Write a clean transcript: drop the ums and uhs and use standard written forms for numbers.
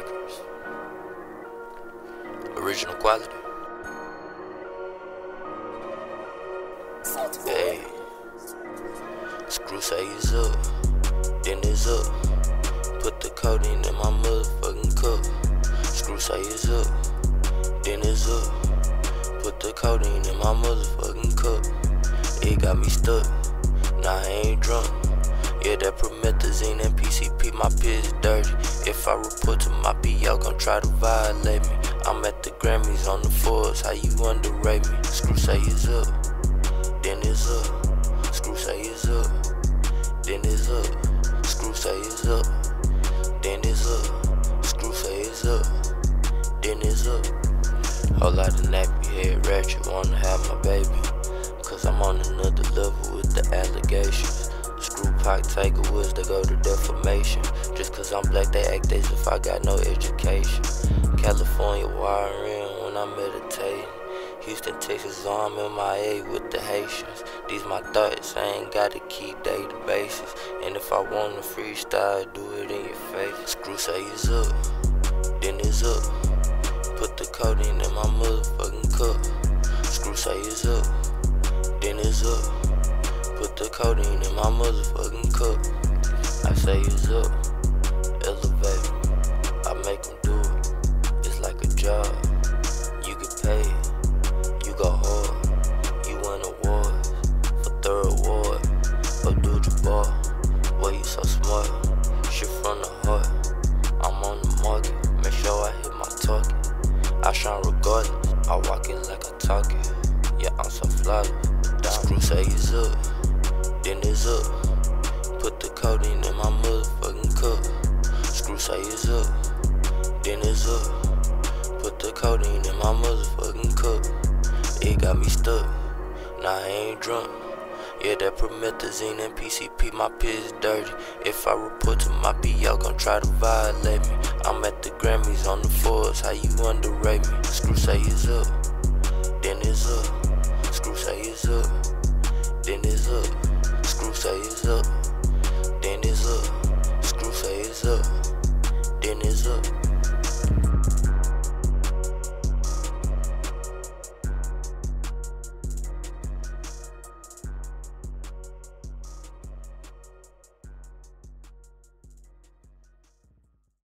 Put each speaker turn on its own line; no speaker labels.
Records. Original quality. Hey, screw say Izup, then it's up. Put the codeine in my motherfucking cup. Screw say Izup, then it's up. Put the codeine in my motherfucking cup. It got me stuck, now I ain't drunk. Yeah, that promethazine and PCP, my piss dirty. If I report to my PO, gon' try to violate me. I'm at the Grammys on the Forbes, how you underrate me? Screw say Izup, then it's up. Screw say Izup, then it's up. Screw say Izup, then it's up. Screw say Izup, then it's up. Whole lot of nappy head ratchet, wanna have my baby. Cause I'm on another level with the allegations. Screw Pac, Tiger Woods, they go to defamation. Just cause I'm black, they act as if I got no education. California wiring when I'm meditating. Houston, Texas, I'm MIA with the Haitians. These my thoughts, I ain't gotta keep databases. And if I wanna freestyle, do it in your face. Screw say Izup, then it's up. Put the codeine in my motherfucking cup. Screw say Izup, then it's up. Put the codeine in my motherfucking cup. I say it's up, elevate. I make them do it, it's like a job. You get paid, you go hard. You win awards for third award. Oh, dude, you ball, boy, you so smart. Shit from the heart, I'm on the market. Make sure I hit my target. I shine regardless, I walk it like I talk it. Yeah, I'm so flawless. Screw say Izup, then it's up. Put the codeine in my motherfucking cup. Screw say Izup, then it's up. Put the codeine in my motherfucking cup. It got me stuck, now I ain't drunk. Yeah, that promethazine and PCP, my piss dirty. If I report to my PO, gon' try to violate me. I'm at the Grammys on the Forbes, how you underrate me? Screw say Izup, then it's up. Screw say Izup, then it's up. Screw say Izup.